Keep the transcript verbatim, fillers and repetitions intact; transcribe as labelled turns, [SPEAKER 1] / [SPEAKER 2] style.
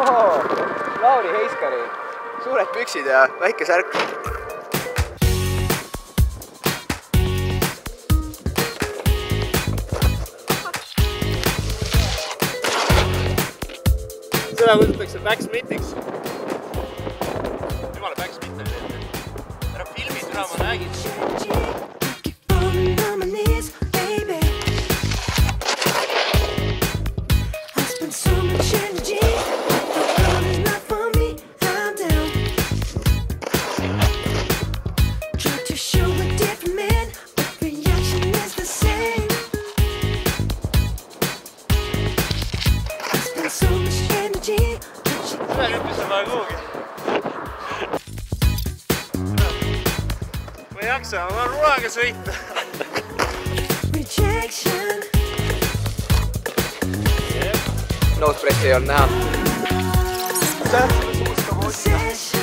[SPEAKER 1] ohoo, Lauri Heiskari, suured püksid ja väike särk. Seda kutsutakse backsmitiks. Jumala backsmit oli need. Ära filmi seda, ma räägin. Seda hüppis on vaja kuhugi. Ma ei jaksa, ma tahan rulaga sõita. Nose pressi ei olnud näha. Tähtsime suuska hoidida.